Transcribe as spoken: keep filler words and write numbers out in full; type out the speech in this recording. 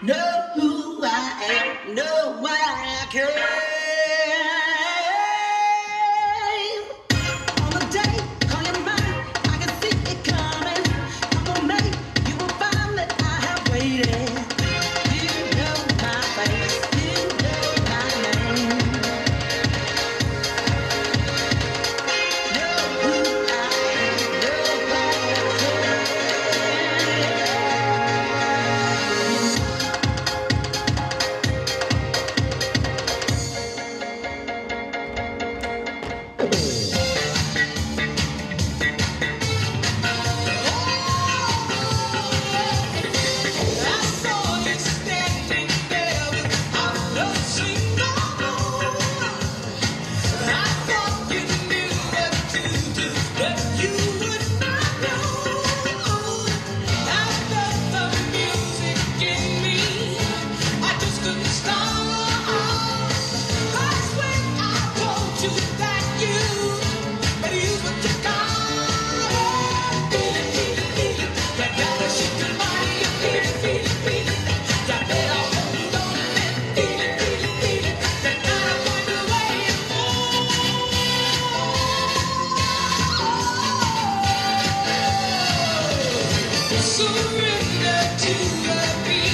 know who I am, know why I came. On the day, call your mind, I can see it coming. Come on, mate, you will find that I have waited. You know my face, you know my name. Know who I am, know why I surrender to the beat.